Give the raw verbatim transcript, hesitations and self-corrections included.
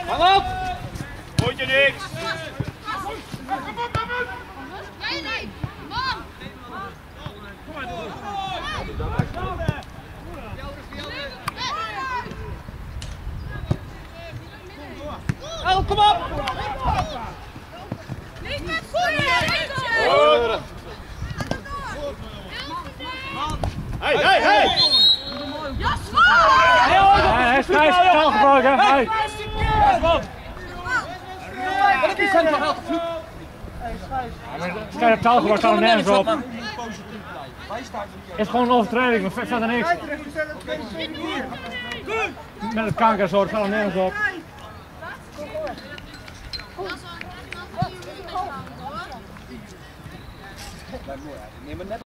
Hang op! Moet je niks! Nee, nee! Man! Kom maar door! Oh, kom op! Niet met goeie! Hey, hey, hey! Hij is vrij snel gebroken. Hey. Wat is dat nou? Kijk, het touw staat er nergens op. Het is gewoon een overtreding, maar verder niks. Met het kankersoort staat er nergens op. Dat is wel echt nog een uur hoor.